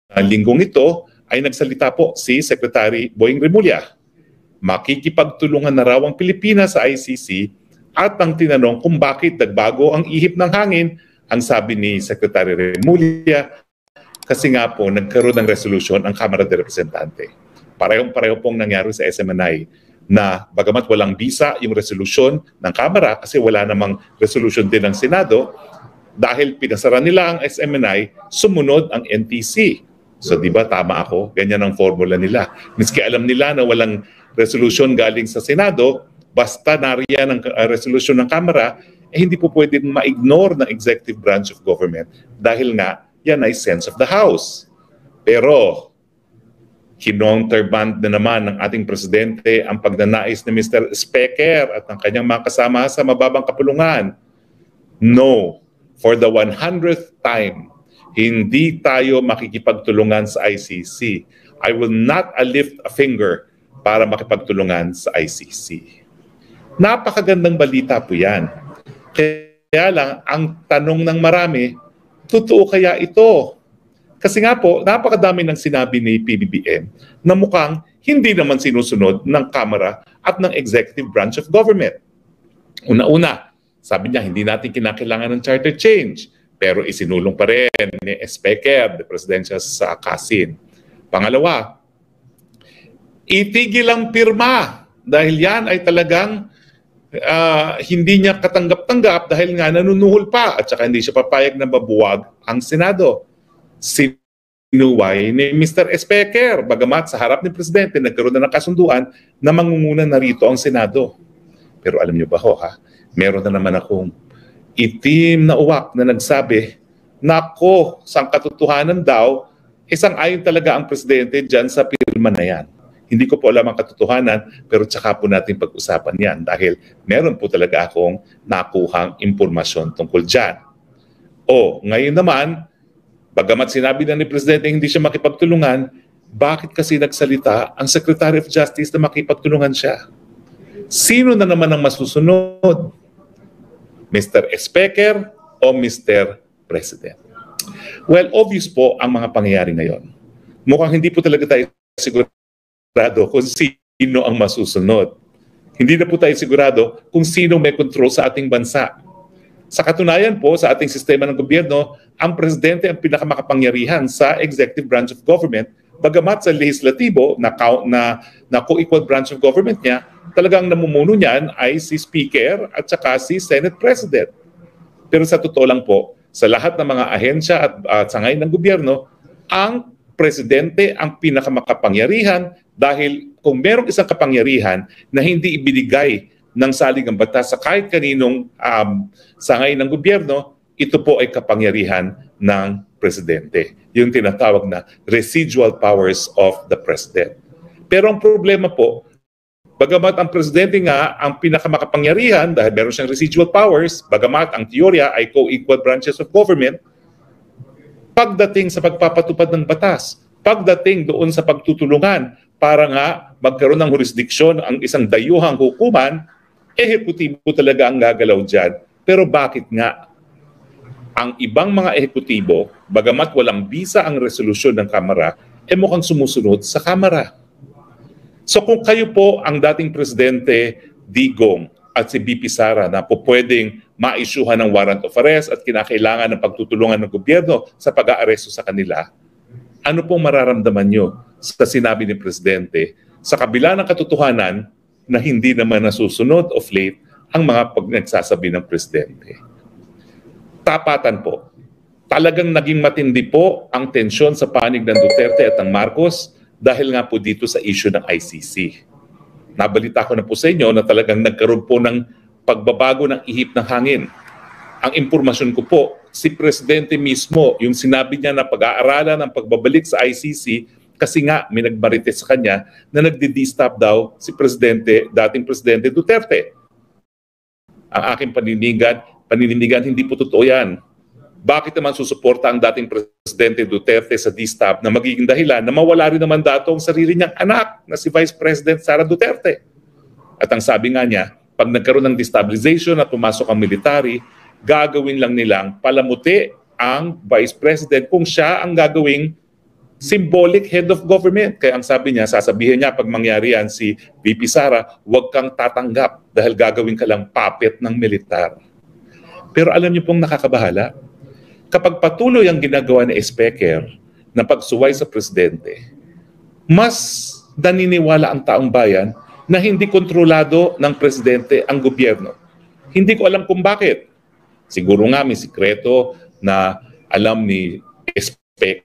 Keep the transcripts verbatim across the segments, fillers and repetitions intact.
uh, linggong ito ay nagsalita po si Secretary Boying Remulla. Makikipagtulungan na raw ang Pilipinas sa I C C at ang tinanong kung bakit nagbago ang ihip ng hangin, ang sabi ni Secretary Remulla, kasi nga po nagkaroon ng resolution ang Kamara de Representante. Parehong-pareho pong nangyari sa S M N I na bagamat walang bisa yung resolution ng Kamara kasi wala namang resolution din ng Senado, dahil pinasara nila ang S M N I, sumunod ang N T C. So di ba tama ako? Ganyan ang formula nila. Miski alam nila na walang resolution galing sa Senado, basta nariyan ang uh, resolution ng Kamara, eh hindi po pwedeng ma-ignore ng executive branch of government dahil nga yan ay sense of the House. Pero kinonterband na naman ng ating presidente ang pagnanais ni Mister Specker at ng kanyang mga kasama sa mababang kapulungan. No, for the one hundredth time, hindi tayo makikipagtulungan sa I C C. I will not lift a finger para makipagtulungan sa I C C. Napakagandang balita po yan. Kaya lang, ang tanong ng marami, totoo kaya ito? Kasi nga po, napakadami ng sinabi ni P B B M na mukhang hindi naman sinusunod ng Kamara at ng Executive Branch of Government. Una-una, sabi niya, hindi natin kinakailangan ng charter change, pero isinulong pa rin ni Specker, the presidential sa Kasin. Pangalawa, itigil ang pirma dahil yan ay talagang uh, hindi niya katanggap-tanggap dahil nga nanunuhol pa at saka hindi siya papayag na babuwag ang Senado. Sinuway ni Mister Specker, bagamat sa harap ni Presidente nagkaroon na ng kasunduan na mangunguna na rito ang Senado. Pero alam niyo ba ho ha, meron na naman akong itim na uwak na nagsabi, nako, sang katotohanan daw, isang ayon talaga ang Presidente dyan sa pirma na yan. Hindi ko po alam ang katotohanan, pero tsaka po natin pag-usapan yan dahil meron po talaga akong nakuhang impormasyon tungkol dyan. O, ngayon naman, bagamat sinabi na ni Presidente hindi siya makipagtulungan, bakit kasi nagsalita ang Secretary of Justice na makipagtulungan siya? Sino na naman ang masusunod? Mister Specker o Mister President? Well, obvious po ang mga pangyayari ngayon. Mukhang hindi po talaga tayo sigurado kung sino ang masusunod. Hindi na po tayo sigurado kung sino may control sa ating bansa. Sa katunayan po, sa ating sistema ng gobyerno, ang Presidente ang pinakamakapangyarihan sa Executive Branch of Government, bagamat sa Legislatibo, na, na, na co-equal branch of government niya, talagang namumuno niyan ay si Speaker at saka si Senate President. Pero sa totoo lang po, sa lahat ng mga ahensya at, at sangay ng gobyerno, ang Presidente ang pinakamakapangyarihan dahil kung merong isang kapangyarihan na hindi ibinigay ng saligang batas sa kahit kaninong um, sangay ng gobyerno, ito po ay kapangyarihan ng Presidente. Yung tinatawag na residual powers of the President. Pero ang problema po, bagamat ang Presidente nga ang pinakamakapangyarihan dahil meron siyang residual powers, bagamat ang teorya ay co-equal branches of government, pagdating sa pagpapatupad ng batas, pagdating doon sa pagtutulungan para nga magkaroon ng jurisdiksyon ang isang dayuhang hukuman, ehekutibo talaga ang gagalaw dyan. Pero bakit nga? Ang ibang mga ehekutibo, bagamat walang bisa ang resolusyon ng Kamara, eh mukhang sumusunod sa Kamara. So kung kayo po ang dating Presidente Digong at si B P Sara na po pwedeng ma-issuehan ng warrant of arrest at kinakailangan ng pagtutulungan ng gobyerno sa pag-aaresto sa kanila, ano pong mararamdaman nyo sa sinabi ni Presidente sa kabila ng katotohanan na hindi naman nasusunod of late ang mga pagnagsasabi ng Presidente? Tapatan po. Talagang naging matindi po ang tensyon sa panig ng Duterte at ng Marcos dahil nga po dito sa issue ng I C C. Nabalita ko na po sa inyo na talagang nagkaroon po ng pagbabago ng ihip ng hangin. Ang impormasyon ko po, si Presidente mismo, yung sinabi niya na pag-aaralan ng pagbabalik sa I C C kasi nga may nagmarites sa kanya na nagdi-stop daw si Presidente, dating Presidente Duterte. Ang aking panindigan, panindigan hindi po totoo yan. Bakit naman susuporta ang dating Presidente Duterte sa D-stop na magiging dahilan na mawala rin naman dato ang sarili niyang anak na si Vice President Sara Duterte? At ang sabi nga niya, pag nagkaroon ng destabilization at pumasok ang military, gagawin lang nilang palamuti ang Vice President kung siya ang gagawing symbolic head of government. Kaya ang sabi niya, sasabihin niya pag mangyari yan si V P Sara, huwag kang tatanggap dahil gagawin ka lang puppet ng militar. Pero alam niyo pong nakakabahala, kapag patuloy ang ginagawa ni Speaker na pagsuway sa presidente, mas naniniwala ang taong bayan na hindi kontrolado ng presidente ang gobyerno. Hindi ko alam kung bakit. Siguro nga may sikreto na alam ni Speaker,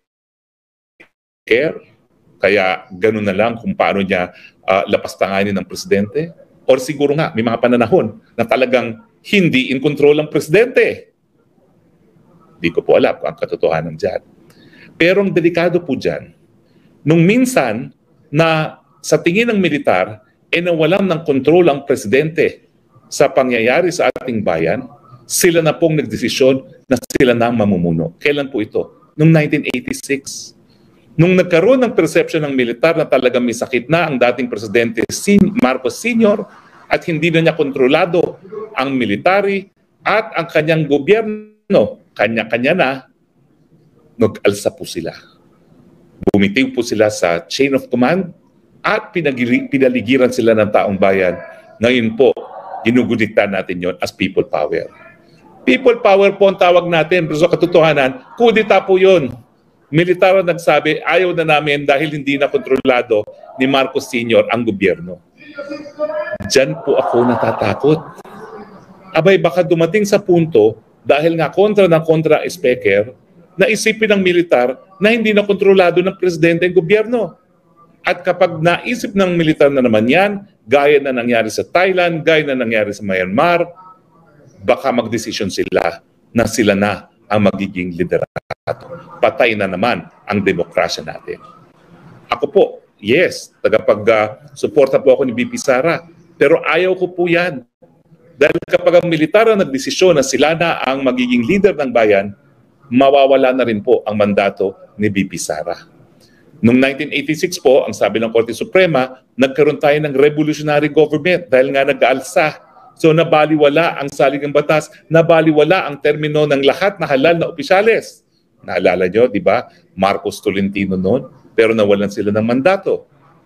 kaya ganun na lang kung paano niya uh, lapastanganin ng presidente. Or siguro nga may mga pananahon na talagang hindi in control ang presidente. Hindi ko po alam kung ang katotohanan dyan. Pero ang delikado po dyan, nung minsan na sa tingin ng militar, e nawalan ng kontrol ang presidente sa pangyayari sa ating bayan, sila na pong nagdesisyon na sila na ang mamumuno. Kailan po ito? Noong nineteen eighty-six. Nung nagkaroon ng perception ng militar na talagang may sakit na ang dating presidente Marcos Senior at hindi na niya kontrolado ang military at ang kanyang gobyerno, kanya-kanya na, nag-alsa po sila. Bumitiw po sila sa chain of command at pinaligiran sila ng taong bayan. Ngayon po, ginugulitan natin yon as people power. People power po ang tawag natin, pero sa katotohanan, kudita po yun. Militar ang nagsabi, ayaw na namin dahil hindi na kontrolado ni Marcos Senior ang gobyerno. Diyan po ako natatakot. Abay, baka dumating sa punto, dahil nga kontra ng kontra Speaker, na isipin ng militar na hindi na kontrolado ng presidente ang gobyerno. At kapag naisip ng militar na naman yan, gaya na nangyari sa Thailand, gaya na nangyari sa Myanmar, baka magdesisyon sila na sila na ang magiging liderato. Patay na naman ang demokrasya natin. Ako po, yes, tagapag-suporta po ako ni V P Sara, pero ayaw ko po yan. Dahil kapag ang militar ang nagdesisyon na sila na ang magiging leader ng bayan, mawawala na rin po ang mandato ni V P Sara. Noong nineteen eighty-six po, ang sabi ng Korte Suprema, nagkaroon tayo ng revolutionary government dahil nga nag-aalsa. So nabaliwala ang saligang batas, nabaliwala ang termino ng lahat na halal na opisyales. Naalala nyo, di ba? Marcos Tolentino noon, pero nawalan sila ng mandato.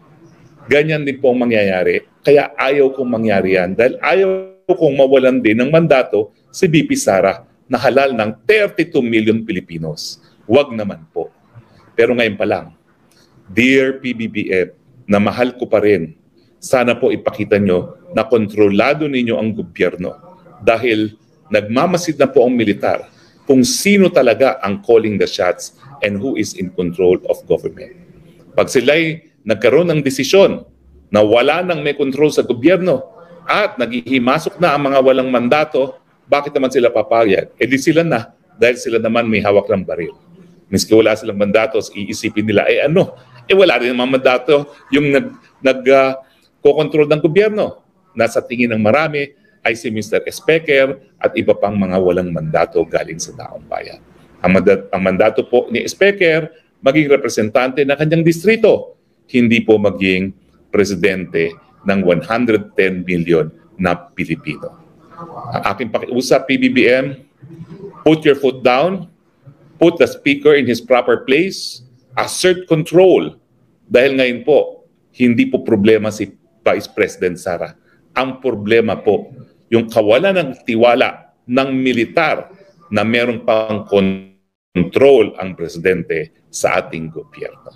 Ganyan din po ang mangyayari. Kaya ayaw kong mangyari yan dahil ayaw kong mawalan din ng mandato si V P Sara na halal ng thirty-two million Pilipinos. Wag naman po. Pero ngayon pa lang, dear P B B F, na mahal ko pa rin, sana po ipakita nyo na kontrolado ninyo ang gobyerno dahil nagmamasid na po ang militar kung sino talaga ang calling the shots and who is in control of government. Pag sila'y nagkaroon ng desisyon na wala nang may control sa gobyerno at naghihimasok na ang mga walang mandato, bakit naman sila papayag? E di sila na dahil sila naman may hawak ng baril. Miski wala silang mandato, iisipin nila, eh ano, eh wala rin naman mandato yung nag, nag uh, ko-control ng gobyerno. Nasa tingin ng marami ay si Mister Speaker at iba pang mga walang mandato galing sa taong bayan. Ang mandato, ang mandato po ni Speaker, maging representante ng kanyang distrito, hindi po maging presidente ng one hundred ten million na Pilipino. Ang aking pakiusap, P B B M, put your foot down, put the Speaker in his proper place, assert control. Dahil ngayon po, hindi po problema si Vice President Sara. Ang problema po, yung kawalan ng tiwala ng militar na meron pang control ang presidente sa ating gobyerno.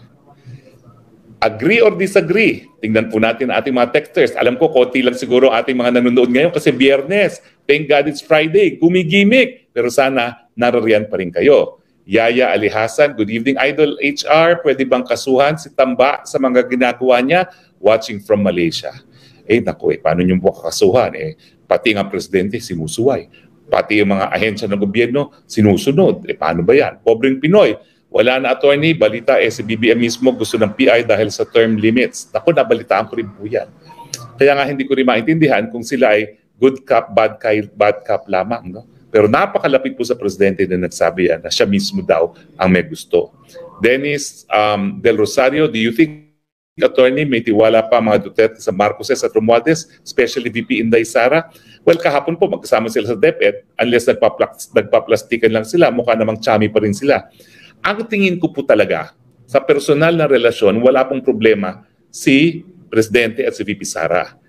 Agree or disagree? Tingnan po natin ating mga texters. Alam ko, konti lang siguro ating mga nanonood ngayon kasi Biyernes. Thank God it's Friday. Gumigimik. Pero sana narariyan pa rin kayo. Yaya Alihasan, good evening Idol H R. Pwede bang kasuhan si Tamba sa mga ginagawa niya? Watching from Malaysia. Eh naku, eh, paano nyo po kakasuhan? Eh, pati nga presidente sinusuway. Pati yung mga ahensya ng gobyerno sinusunod. Eh paano ba yan? Pobreng Pinoy. Wala na attorney, balita eh si B B M mismo gusto ng P I dahil sa term limits. Naku, nabalitaan ko rin po yan. Kaya nga hindi ko rin maintindihan kung sila ay good cop, bad cop, bad cop lamang. No? Pero napakalapit po sa presidente na nagsabi yan na siya mismo daw ang may gusto. Dennis um, Del Rosario, do you think attorney may tiwala pa mga Duterte sa Marcoses at Romualdez, especially V P Inday Sara? Well, kahapon po magkasama sila sa DepEd unless nagpa-plastikan lang sila, mukha namang chami pa rin sila. Ang tingin ko po talaga, sa personal na relasyon, wala pong problema si Presidente at si V P Sara.